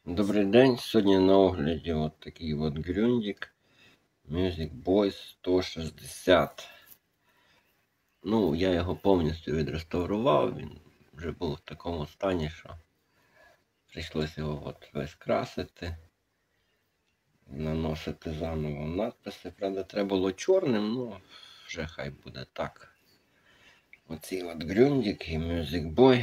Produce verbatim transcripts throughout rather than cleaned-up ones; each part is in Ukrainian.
Добрий день, сьогодні на огляді от такий от Grundig Music Boy сто шістдесят. Ну, я його повністю відреставрував, він вже був в такому стані, що прийшлося його от весь красити, наносити заново надписи. Правда, треба було чорним, ну вже хай буде так. Оцей от Grundig і Music Boy.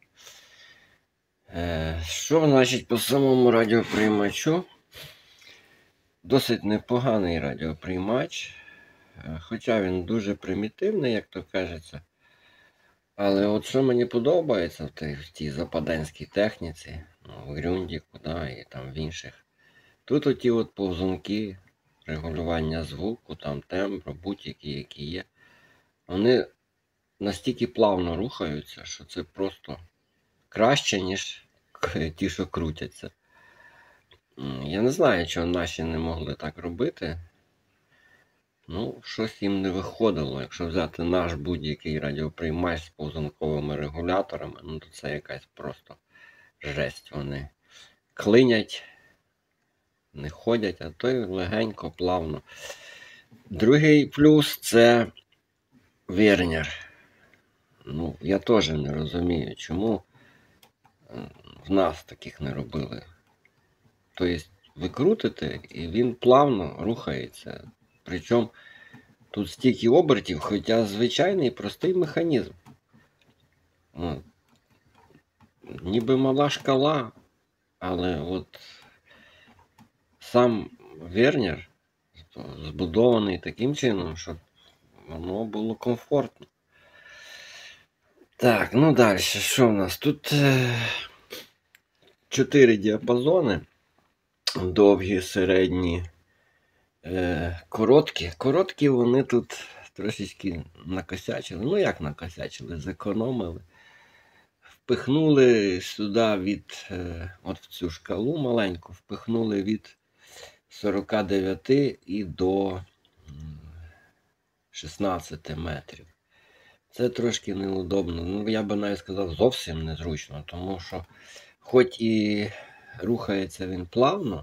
Е, що значить по самому радіоприймачу? Досить непоганий радіоприймач, хоча він дуже примітивний, як то кажеться. Але от що мені подобається в тій, в тій западенській техніці, ну, в Grundig, да, і там в інших. Тут оті от повзунки, регулювання звуку, там тембру, будь-які, які є. Вони настільки плавно рухаються, що це просто краще, ніж ті, що крутяться. Я не знаю, чого наші не могли так робити. Ну, щось їм не виходило. Якщо взяти наш будь-який радіоприймач з повзунковими регуляторами, ну то це якась просто жесть. Вони клинять, не ходять, а то й легенько, плавно. Другий плюс – це вернер. Ну, я теж не розумію, чому в нас таких не робили. Тобто, ви крутите, і він плавно рухається. Причому тут стільки обертів, хоча звичайний простий механізм. От. Ніби мала шкала, але от сам вернер збудований таким чином, щоб воно було комфортно. Так, ну далі, що в нас? Тут чотири діапазони. Довгі, середні, е, короткі. Короткі вони тут трошечки накосячили. Ну як накосячили? Зекономили. Впихнули сюди від, е, от в цю шкалу маленьку, впихнули від сорока дев'яти і до шістнадцяти метрів. Це трошки неудобно. Ну, я би навіть сказав, зовсім незручно, тому що хоч і рухається він плавно,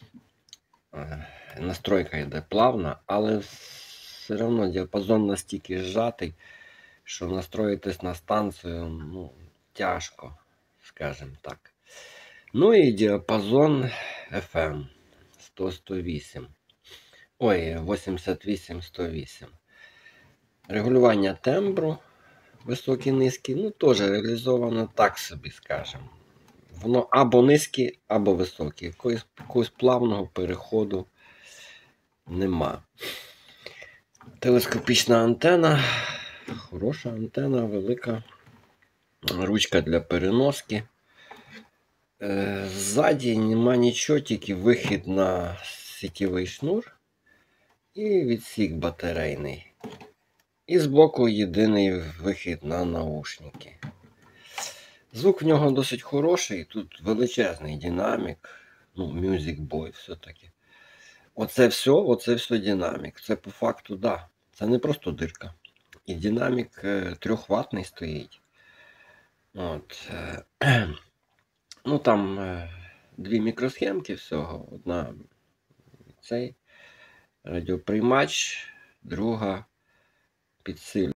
настройка йде плавна, але все одно діапазон настільки зжатий, що настроїтись на станцію, ну, тяжко, скажімо так. Ну і діапазон еф ем сто сто вісім. Ой, вісімдесят вісім сто вісім. Регулювання тембру високий низький, ну теж реалізовано так собі, скажімо. Воно або низьке, або високе. Якогось, якогось плавного переходу нема. Телескопічна антена. Хороша антена, велика. Ручка для переноски. Е, ззаді нема нічого, тільки вихід на сітєвий шнур і відсік батарейний. І збоку єдиний вихід на наушники. Звук в нього досить хороший, тут величезний динамік, ну, Music Boy все-таки. Оце все, оце все динамік. Це по факту, да, це не просто дирка. І динамік е, трьохватний стоїть. От. Е, ну там е, дві мікросхемки всього. Одна цей радіоприймач, друга підсилювач.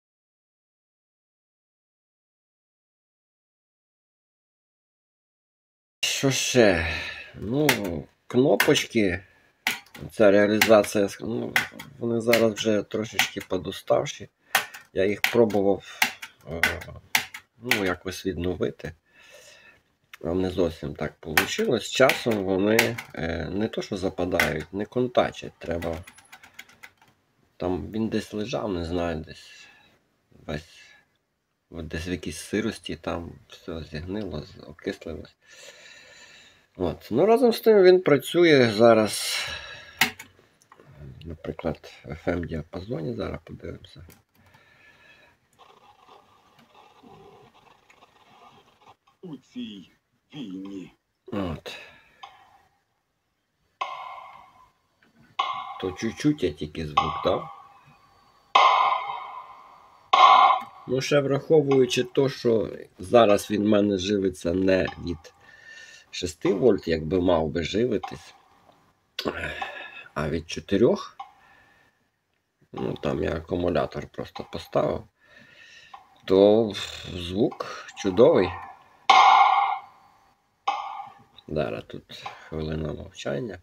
Що ще? Ну, кнопочки. Ця реалізація, ну, вони зараз вже трошечки подуставші. Я їх пробував, ну, якось відновити. Не зовсім так вийшло. З часом вони не то, що западають, не контачать. Треба. Там він десь лежав, не знаю, десь весь, десь в якійсь сирості, там все зігнило, окислилось. От. Ну, разом з тим він працює зараз, наприклад, в еф ем діапазоні, зараз подивимося. У цій війні. От. То чуть-чуть я тільки звук дав. Ну, ще враховуючи то, що зараз він в мене живиться не від шести вольт, якби мав би живитись. А від чотирьох, ну там я акумулятор просто поставив, то звук чудовий. Зараз тут хвилина мовчання.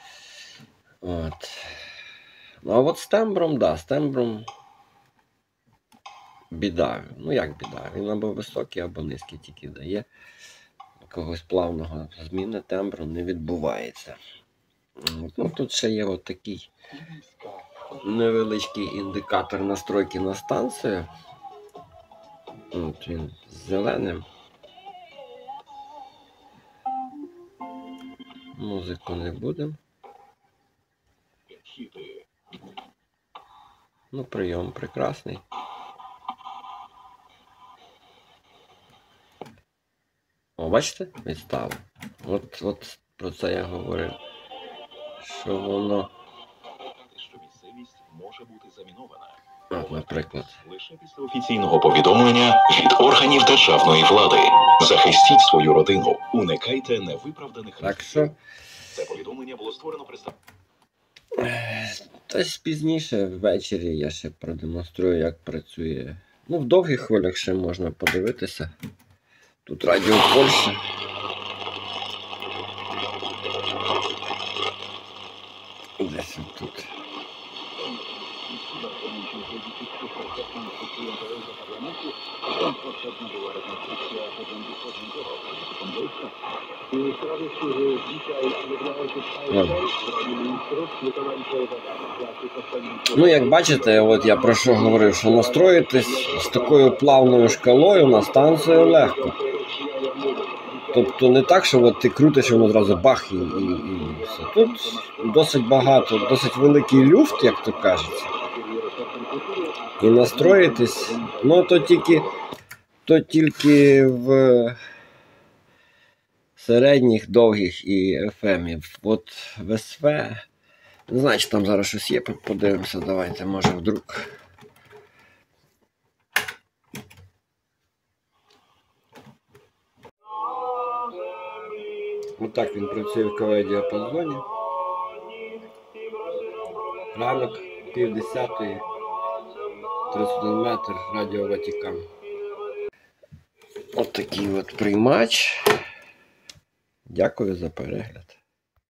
От. Ну а от з тембром, да, з тембром біда. Ну як біда? Він або високий, або низький тільки дає. Якогось плавного зміни тембру не відбувається. Ну, тут ще є от такий невеличкий індикатор настройки на станцію. От він з зеленим. Музику не будемо. Ну, прийом прекрасний. О, бачите? Відстало. От, от про це я говорив. Що воно... Що місцевість може бути замінована. От, наприклад. Лише після офіційного повідомлення від органів державної влади. Захистіть свою родину. Уникайте невиправданих Так що... Це повідомлення було створено представником. Десь пізніше ввечері я ще продемонструю, як працює. Ну, в довгих хвилях ще можна подивитися. Тут радіо Польща. Десь тут. Ну, як бачите, от я про що говорив, що настроїтись з такою плавною шкалою на станцію легко. Тобто не так, що от ти крутиш, воно одразу бах і, і, і все. Тут досить багато, досить великий люфт, як то кажеться. І настроїтись, ну то тільки, то тільки в середніх, довгих і еф емів. От в ес ве, не знаю, чи там зараз щось є, подивимося, давайте, може вдруг. Отак він працює в КВ-діапазоні. Ранок, пів десятої, тридцять один метр, радіо Ватикан. От такий от приймач. Дякую за перегляд.